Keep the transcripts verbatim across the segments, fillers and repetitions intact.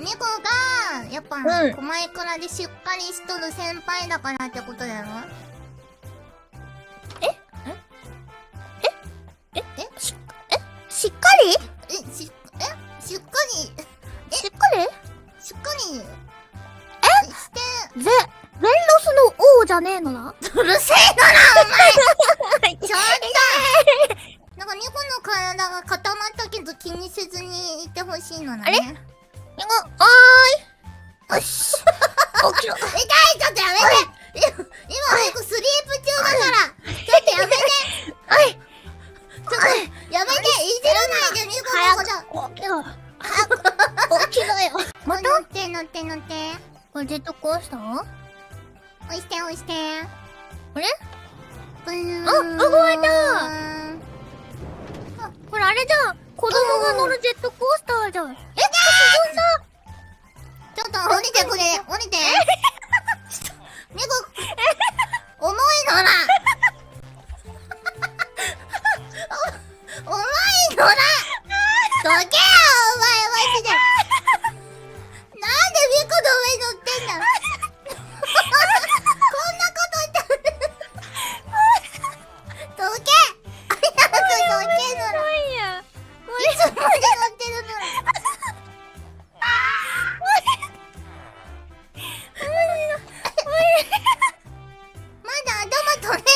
猫がやっぱ、 うん、 狛江からでしっかりしとる先輩だからってことだろ。 ええええしえしっかりえしえしっかりえしっかりしっかりえしてゼゼンロスの王じゃねえのな。 うるせえなお前ちょっとなんか猫の体が固まったけど気にせずにいてほしいのね。 あれ猫、おーい。よし。起きろ。 痛い、ちょっとやめて。今猫スリープ中だから。ちょっとやめて。 おい。 ちょっとやめて。いじらないで、猫のこと。 起きろ。早く起きろよ。また乗って乗って乗って。 これジェットコースター？ 押して押して。 あれ？ ブーン。 あ、動いた。あ、これあれじゃん。子供が乗るジェットコースターじゃん。え、進んだ。 ちょっと降りてくれ、降りて。猫、重いのな。重いのな。どけよ、お前、マジで。なんで猫の上に乗ってんだ。こんなこと言ってる。どけ。早くどけのな。 いや。 いつまで乗ってるのな。まだ頭取れる、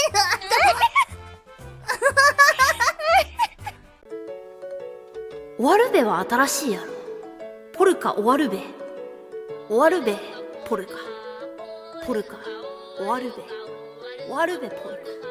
終わるべは新しいやろ。ポルカ終わるべ。終わるべ、ポルカ。ポルカ、終わるべ。終わるべ、ポルカ。